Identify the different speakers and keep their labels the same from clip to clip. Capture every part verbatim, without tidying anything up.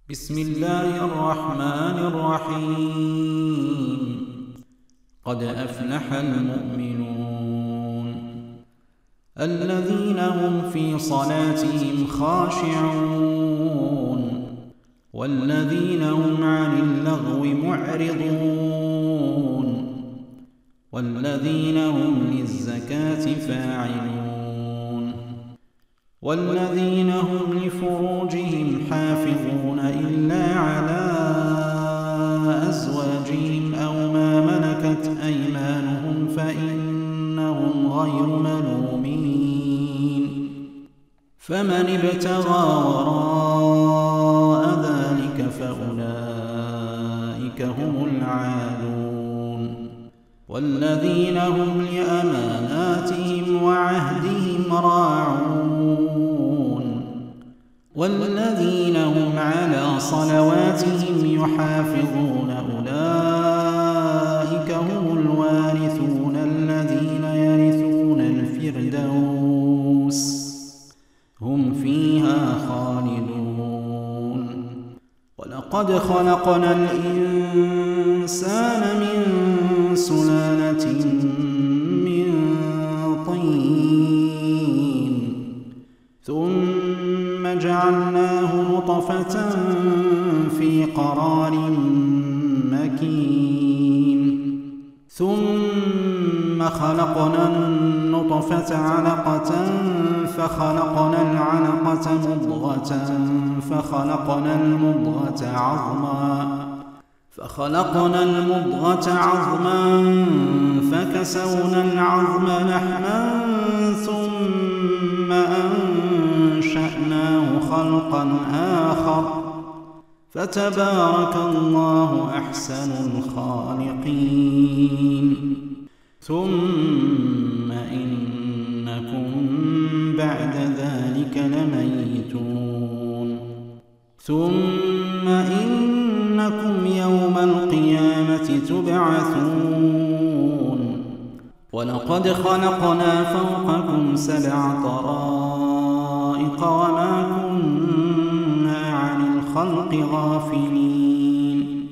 Speaker 1: بسم الله الرحمن الرحيم. قد أفلح المؤمنون الذين هم في صلاتهم خاشعون والذين هم عن اللغو معرضون والذين هم للزكاة فاعلون والذين هم لفروجهم حافظون إلا على أزواجهم أو ما ملكت أيمانهم فإنهم غير ملومين. فمن ابتغى وراء ذلك فأولئك هم العادون والذين هم لأماناتهم وعهدهم راعون والذين هم على صلواتهم يحافظون أولئك هم الوارثون الذين يرثون الفردوس هم فيها خالدون. ولقد خلقنا الإنسان من سلالة من طين ثم جعلناه نطفة في قرار مكين ثم خلقنا النطفة علقة فخلقنا العلقة مضغة فخلقنا المضغة عظما فخلقنا المضغة عظما فكسونا العظم لحما ثم أنشأناه خلقا آخر فتبارك الله أحسن الخالقين. ثم إنكم بعد ذلك لميتون ثم إنكم يوم القيامة تبعثون. ولقد خلقنا فوقكم سبع طرائق وما كنا عن الخلق غافلين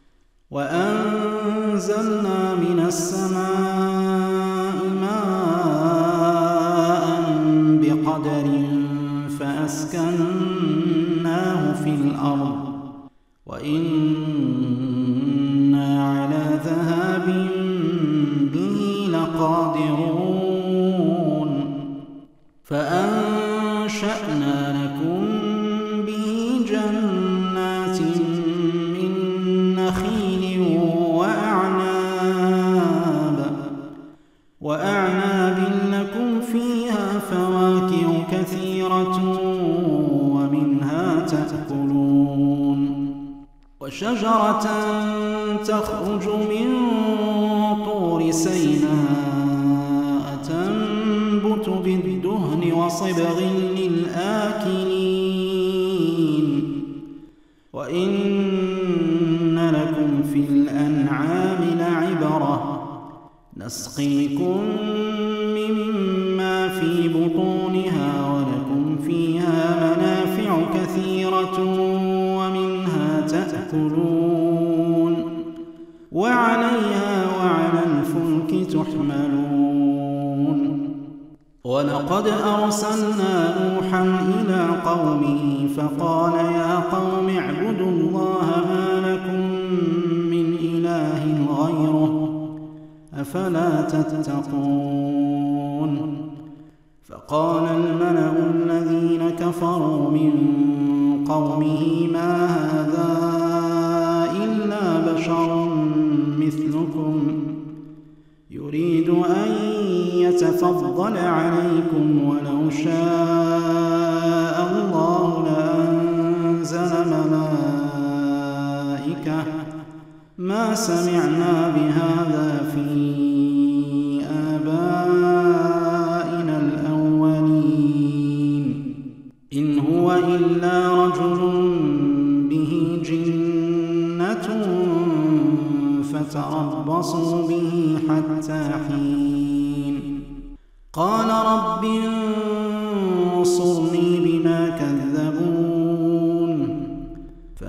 Speaker 1: وأنزلنا من السماء ماء بقدر فأسكناه في الأرض وإنا على ذهاب به لقادرون. فأنشأنا لكم به جنات من نخيل وأعناب وأعناب لكم فيها فواكه كثيرة ومنها تأكلون وشجرة تخرج من طور سيناء تنبت بالدهن وصبغ للآكلين وإن لكم في الأنعام لعبرة نسقيكم مما في بطونها ولكم فيها منافع كثيرة ومنها تأكلون وعليها وعلى الفلك تحملون. ولقد أرسلنا نوحا إلى قومه فقال يا قوم اعبدوا الله ما لكم من إله غيره أفلا تتقون. فقال الملأ الذين كفروا من قومه ما هذا إلا بشر مثلكم يريد أن يتفضل عليكم ولو شاء الله لأنزل ملائكة ما سمعنا بهذا في آبائنا الأولين إن هو إلا رجل به جنة فتربصوا به حتى حين. قال رب انصرني بما كذبون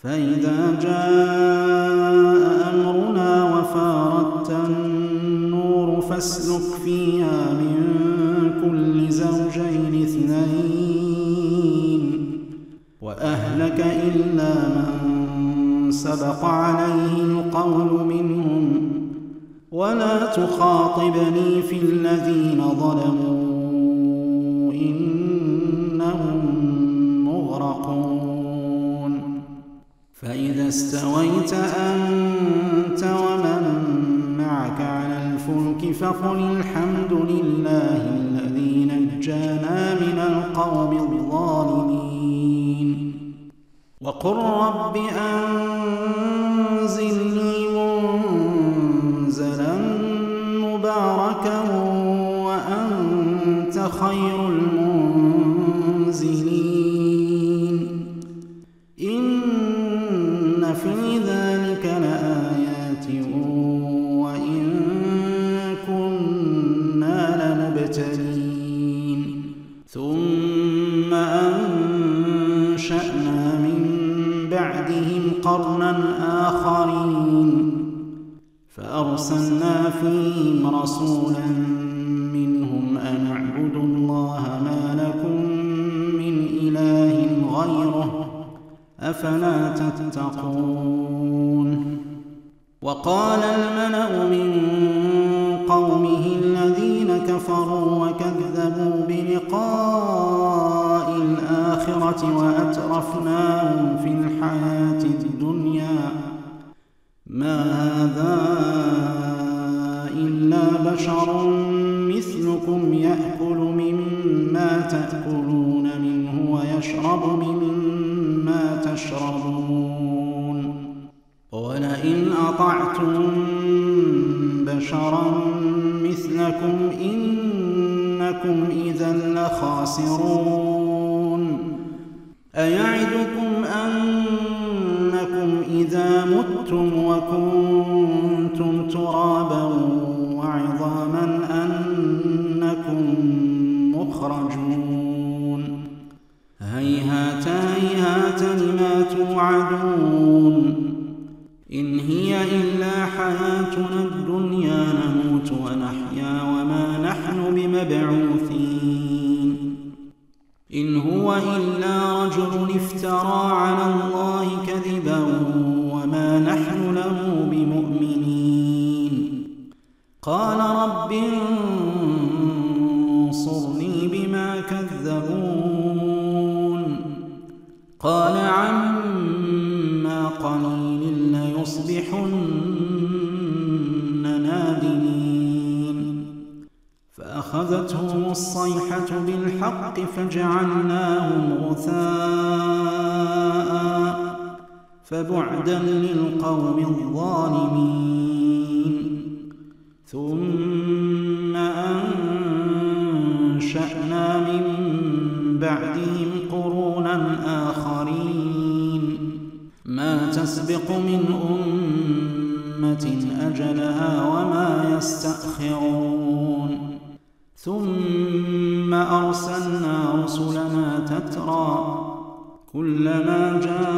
Speaker 1: فإذا جاء أمرنا وفارت النور فاسلك فيها من كل زوجين اثنين وأهلك إلا من سبق عليه القول منهم ولا تخاطبني في الذين ظلموا إنهم مغرقون. فإذا استويت أنت ومن معك على الفلك فقل الحمد لله الذي نجانا من القوم الظالمين وقل رب أنزلني منزلا مباركا وأنت خير المنزلين. إن في ذلك لآيات وإن كنا لمبتلين. ثم أنشأنا من بعدهم قرنا آخرين فأرسلنا فيهم رسولا منهم أن اعبدوا الله ما لكم من إله غيره أفلا تتقون. وقال الملأ من قومه الذين كفروا وكذبوا بلقاء الآخرة وأترفناهم في الحياة الدنيا ما هذا إلا بشر مثلكم يأكل مما تأكلون منه ويشرب مما تشربون ولئن أطعتم بشرا مثلكم إنكم إذا لخاسرون. أيعدكم أنكم إذا متم وكنتم ترابا وعظاما أنكم مخرجون. هيهات هيهات لما توعدون. إن هي إلا حياتنا الدنيا نموت ونحيا وما نحن بمبعوثين. إن هو إلا رجل افترى على الله كذبا وما نحن له بمؤمنين. قال رب انصرني بما كذبون. قال عما قليل ليصبحن نادمين. فأخذتهم الصيحة بالحق فجعلناهم غثاء فبعدا للقوم الظالمين. ثم أنشأنا من بعدهم قرونا آخرين ما تسبق من أمة أجلها وما يستأخرون. ثم أرسلنا رسلنا تترى كلما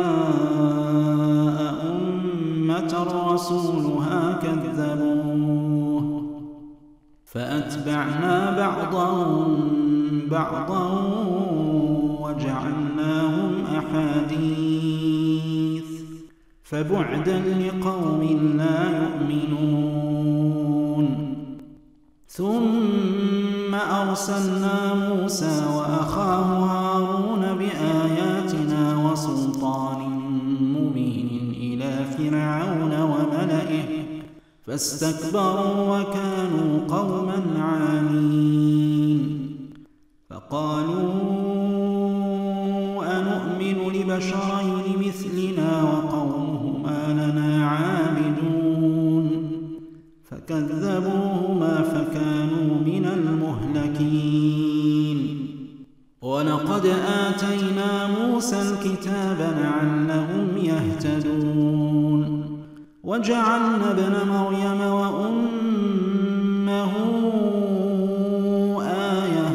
Speaker 1: جاء أمة رسولها كذبوه فأتبعنا بعضهم بعضا وجعلناهم أحاديث فبعدا لقوم لا يؤمنون. ثم أرسلنا موسى وأخاه هارون بآياتنا وسلطان مبين إلى فرعون وملئه فاستكبروا وكانوا قوما عالين. فقالوا أنؤمن لبشرين مثلنا وقومهما لنا عابدون فكذبوهما فكانوا من المهلكين. ولقد آتينا موسى الكتاب لعلهم يهتدون. وجعلنا ابن مريم وأمه آية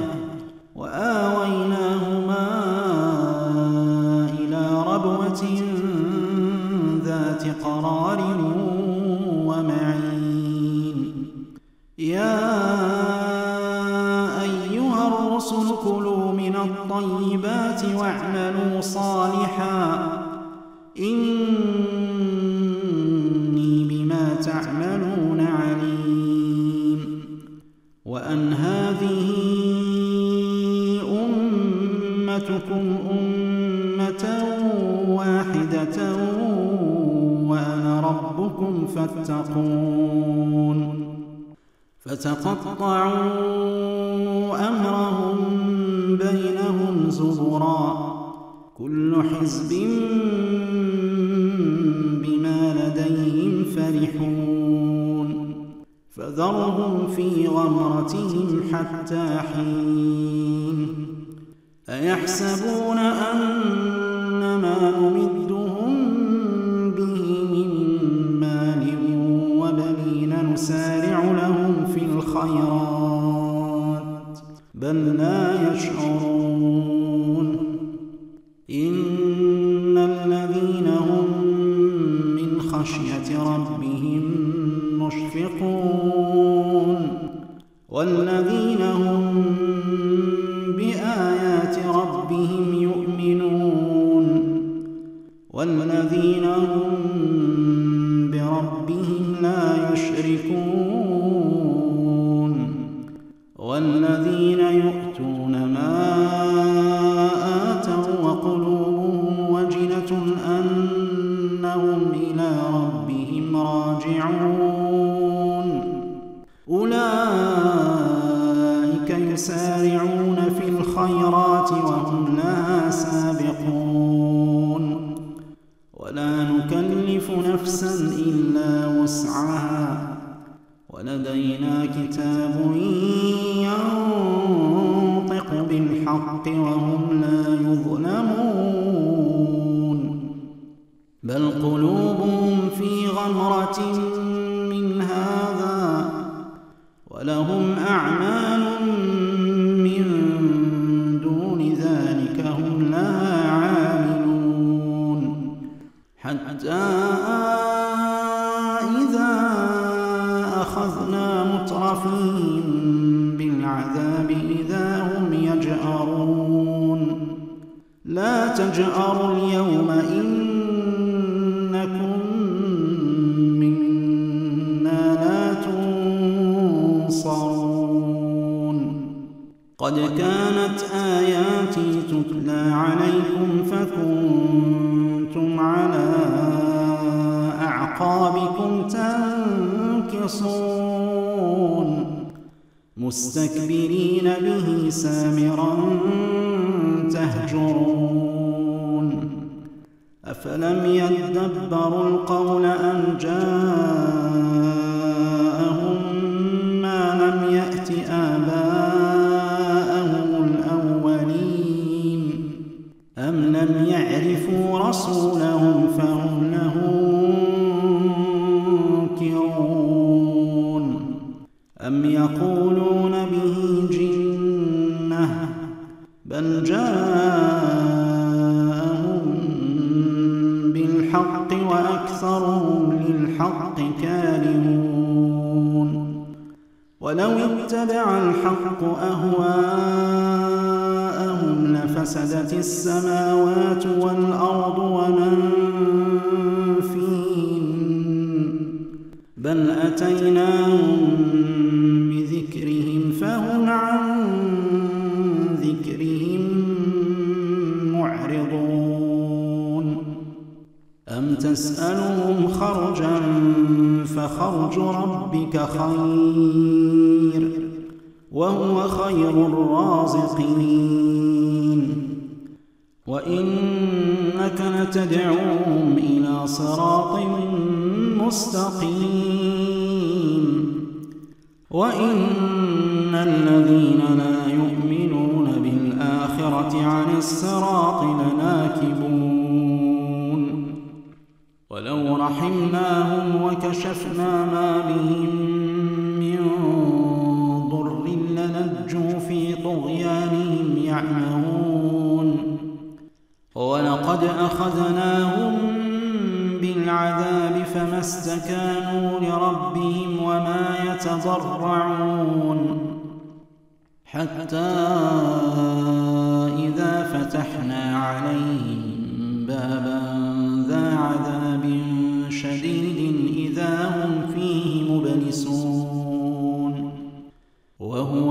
Speaker 1: وآويناهما إلى ربوة قرار ومعين. يا أيها الرسل كلوا من الطيبات واعملوا صالحا إني بما تعملون عليم. وأن هذه أمتكم أمة واحدة وأنا ربكم فاتقون. فتقطعوا أمرهم بينهم زبرا كل حزب بما لديهم فرحون. فذرهم في غمرتهم حتى حين. أيحسبون أن ما نمدهم به من مال وبنين نسارع لهم في الخيرات بل لا يشعرون. إن الذين هم من خشية ربهم مشفقون والذين هم بآيات ربهم يؤمنون والذين هم بربهم لا يشركون والذين يؤتون ما آتوا وقلوبهم وجلة أنهم إلى ربهم راجعون. أولئك يسارعون في الخيرات وهم لها سابقون. ولا نكلف نفسا إلا وسعها ولدينا كتاب ينطق بالحق وهم لا يظلمون. بل قلوبهم في غمرة من هذا ولهم أعمال من دون ذلك هم لها عاملون. حتى إذا أخذنا مترفيهم بالعذاب إذا هم يجأرون. لا تجأروا اليوم إنكم منا لا تنصرون. قد كانت آياتي تتلى عليكم فكنتم على أعقابكم تنكصون مستكبرين به سامرا تهجرون. أفلم يدبروا القول أم جاءهم ما لم يأت آباءهم الأولين أم لم يعرفوا رسولهم فهم له منكرون. أم يقولون به جنة بل جاءهم بالحق وأكثرهم للحق كارهون. ولو اتبع الحق أهواءهم لفسدت السماوات والأرض ومن فيهن بل أتيناهم بذكرهم فهم عن ذكرهم معرضون. أم تسألهم خرجا فخرج ربك خير وهو خير الرازقين. وإنك لتدعوهم إلى صراط مستقيم. وإن الذين لا يؤمنون بالآخرة عن الصراط لناكبون. ولو رحمناهم وكشفنا ما بهم من ضر لنجوا في طغيانهم يعمهون. ولقد أخذناهم بالعذاب فما استكانوا لربهم وما يتضرعون حتى إذا فتحنا عليهم بابا ذا عذاب شديد إذا هم فيه مبلسون وهو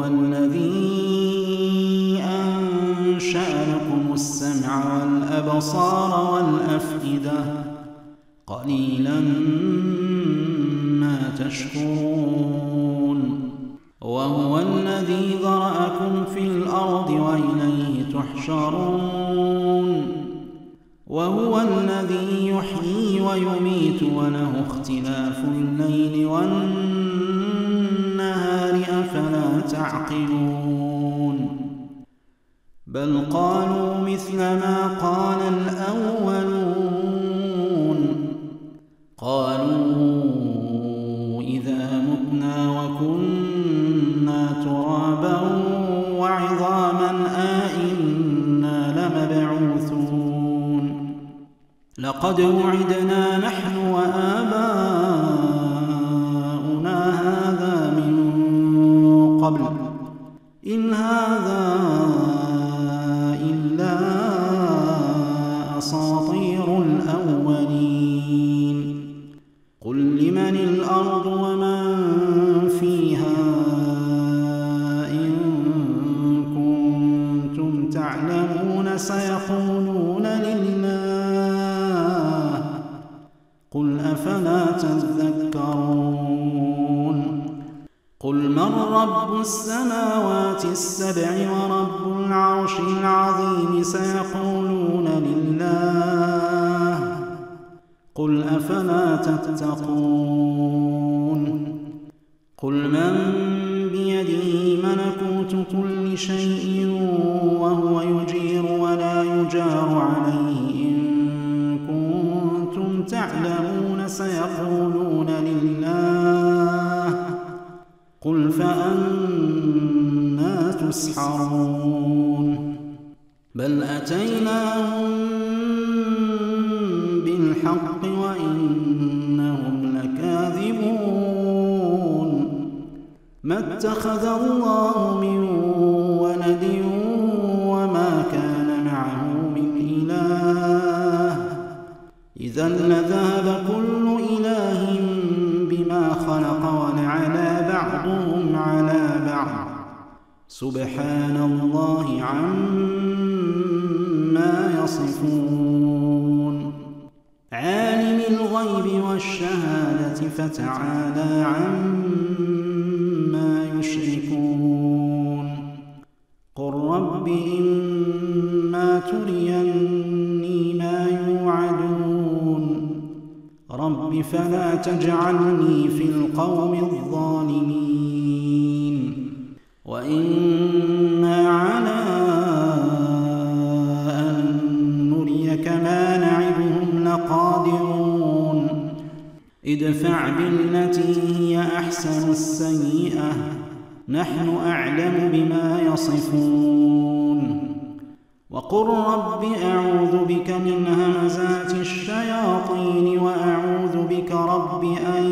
Speaker 1: الذي أنشأ لكم السمع والأبصار والأفئدة قليلا ما تشكرون وهو الذي ذرأكم في الأرض وإليه تحشرون وهو الذي يحيي ويميت وله اختلاف الليل والنهار أفلا تعقلون بل قالوا مثل ما قال الأولون قالوا إذا متنا وكنا ترابا وعظاما أئنا لمبعوثون لقد وعدنا نحن وآباؤنا هذا من قبل إن هذا إلا أساطير الأولين قل لمن الأرض ومن فيها إن كنتم تعلمون سيقولون لله قل أفلا تذكرون قل من رب السماوات السبع ورب العرش العظيم سيقولون لله قل أفلا تتقون قل من بيده ملكوت كل شيء وهو يجير ولا يجار عليه إن كنتم تعلمون سيقولون لله قل فأنى تسحرون بل أتيناهم بالحق وإنهم لكاذبون ما اتخذ الله من ولد وما كان معه من إله إذا لذهب كل إله بما خلق ولعلى بعضهم على بعض سبحان الله عما يصفون عالم الغيب والشهادة فتعالى عما يشركون قل رب إما تريني ما يوعدون رب فلا تجعلني في القوم الظالمين وإنا على أن نريك ما نعدهم لقادرون ادفع بالتي هي أحسن السيئة نحن أعلم بما يصفون وقل رب أعوذ بك من همزات الشياطين وأعوذ بك رب أن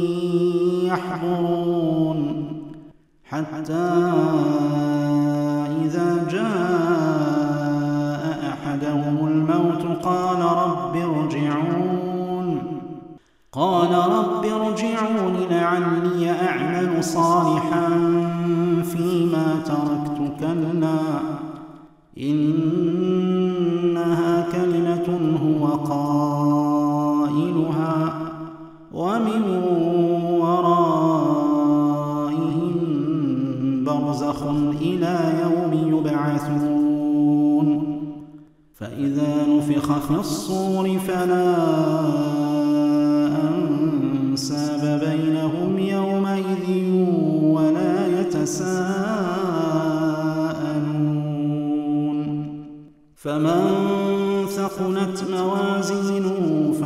Speaker 1: يحضرون حتى إذا جاء أحدهم الموت قال رب ارجعون قال رب ارجعون لعلي أعمل صالحا فيما تركت كلا إنها كلمة هو قائلها ومن ورائهم برزخ إلى يوم يبعثون فإذا نفخ في الصور فلا أنساب بينهم يومئذ ولا يتساءلون فمن ثقلت موازينه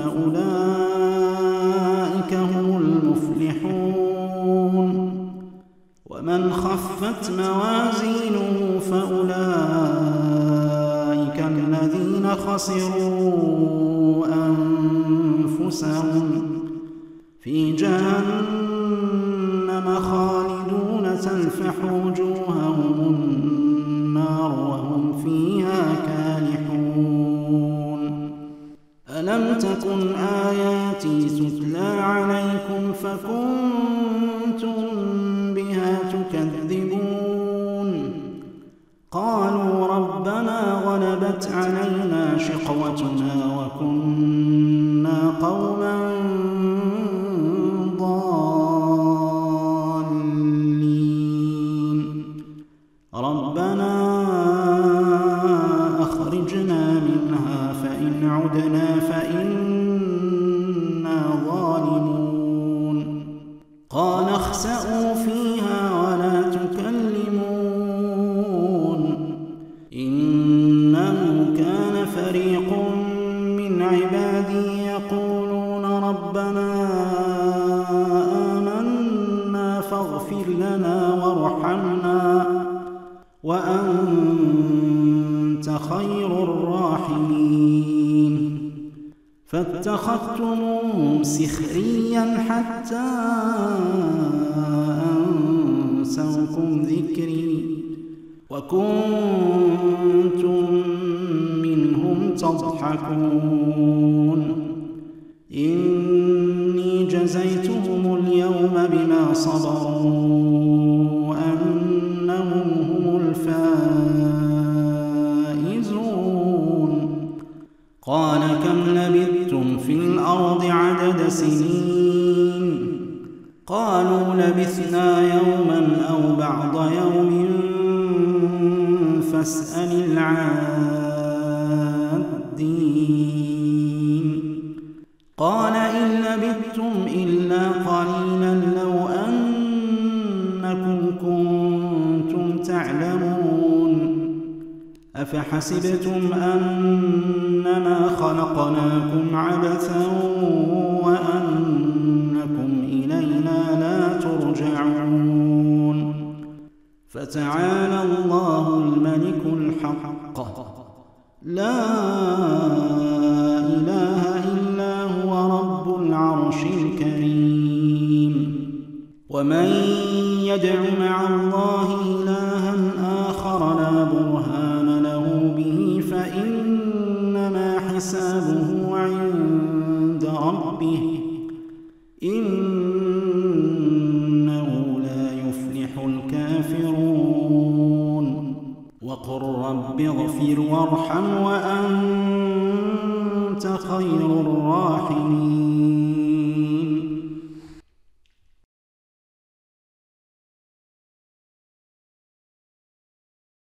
Speaker 1: فأولئك هم المفلحون ومن خفت موازينه فأولئك الذين خسروا أنفسهم أنفسهم في جهنم خالدون تلفح وجوههم النار وهم فيها كالحون ألم تكن آياتي تتلى عليكم فكنتم بها تكذبون قالوا ربنا غلبت علينا شقوتنا وكنا قوما ضالين ربنا أخرجنا منها فإن عدنا فإنا ظالمون قال اخسئوا فيها ولا تكلمون إنه كان فريق من عبادي يقولون ربنا آمنا فاغفر لنا وارحمنا وأنت خير الراحمين فاتخذتموهم سخريا حتى أنسوكم ذكري وكنتم منهم تضحكون إني جزيتهم اليوم بما صبروا أنهم هم الفائزون قال كم لبثتم في الأرض عدد سنين قالوا لبثنا يوما أو بعض يوم فاسأل العادين قال إن لبثتم إلا قليلا لو أنكم كنتم تعلمون أفحسبتم أنما خلقناكم عبثا وأنكم إلينا لا ترجعون فتعالى الله الملك الحق لا إله إلا هو رب العرش الكريم ومن يدع مع الله إلها آخر لا برهان له به فإنما حسابه عند ربه إنه لا يفلح الكافرون وقل رب اغفر وارحم وأنت